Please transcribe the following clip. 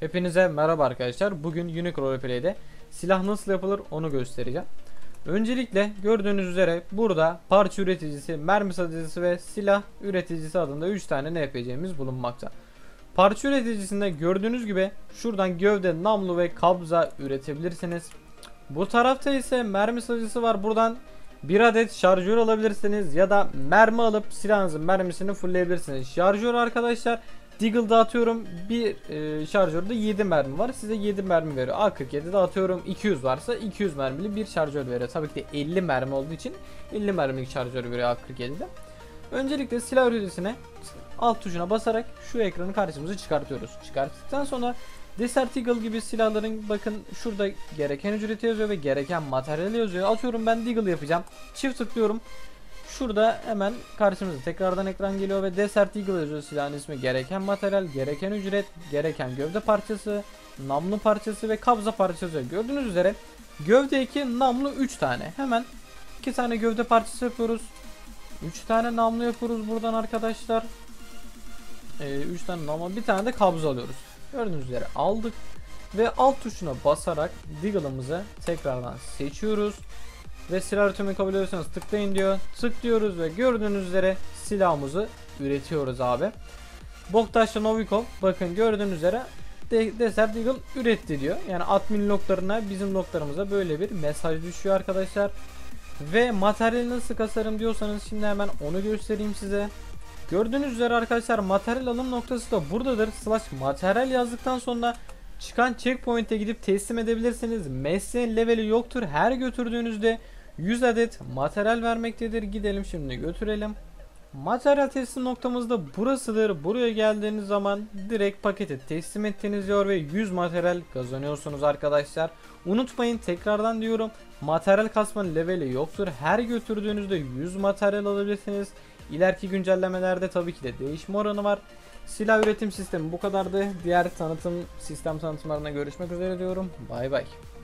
Hepinize merhaba arkadaşlar. Bugün Unique Roleplay'de silah nasıl yapılır onu göstereceğim. Öncelikle gördüğünüz üzere burada parça üreticisi, mermi satıcısı ve silah üreticisi adında 3 tane NPC'miz bulunmakta. Parça üreticisinde gördüğünüz gibi şuradan gövde, namlu ve kabza üretebilirsiniz. Bu tarafta ise mermi satıcısı var. Buradan bir adet şarjör alabilirsiniz ya da mermi alıp silahınızın mermisini fullleyebilirsiniz. Şarjör arkadaşlar Deagle'da atıyorum bir şarjörde 7 mermi var. Size 7 mermi veriyor. A47'de atıyorum 200 varsa 200 mermili bir şarjör veriyor. Tabii ki de 50 mermi olduğu için 50 mermilik şarjör veriyor A47'de. Öncelikle silah üreticisine alt tuşuna basarak şu ekranı karşımıza çıkartıyoruz. Çıkarttıktan sonra Desert Eagle gibi silahların bakın şurada gereken ücreti yazıyor ve gereken materyali yazıyor. Atıyorum ben Deagle yapacağım. Çift tıklıyorum. Şurada hemen karşımıza tekrardan ekran geliyor ve Desert Eagle yazıyor silahın ismi. Gereken materyal, gereken ücret, gereken gövde parçası, namlu parçası ve kabza parçası yazıyor. Gördüğünüz üzere gövde 2, namlu 3 tane. Hemen 2 tane gövde parçası yapıyoruz. 3 tane namlu yapıyoruz buradan arkadaşlar. 3 tane namlu, bir tane de kabza alıyoruz. Gördüğünüz üzere aldık ve alt tuşuna basarak Deagle'ımızı tekrardan seçiyoruz. Ve silah üretimini kabul ediyorsanız tıklayın diyor. Tıklıyoruz ve gördüğünüz üzere silahımızı üretiyoruz abi. Boktaş'ta Novikov bakın gördüğünüz üzere Desert Eagle üretti diyor. Yani admin loglarına bizim loglarımıza böyle bir mesaj düşüyor arkadaşlar. Ve materyal nasıl kasarım diyorsanız şimdi hemen onu göstereyim size. Gördüğünüz üzere arkadaşlar materyal alım noktası da buradadır. Slash materyal yazdıktan sonra çıkan checkpoint'e gidip teslim edebilirsiniz. Mesleğin leveli yoktur. Her götürdüğünüzde 100 adet materyal vermektedir. Gidelim şimdi götürelim. Materyal teslim noktamız da burasıdır. Buraya geldiğiniz zaman direkt paketi teslim ettiniz diyor ve 100 materyal kazanıyorsunuz arkadaşlar. Unutmayın tekrardan diyorum. Materyal kasmanın leveli yoktur. Her götürdüğünüzde 100 materyal alabilirsiniz. İleriki güncellemelerde tabii ki de değişme oranı var. Silah üretim sistemi bu kadardı. Diğer sistem tanıtımlarına görüşmek üzere diyorum. Bay bay.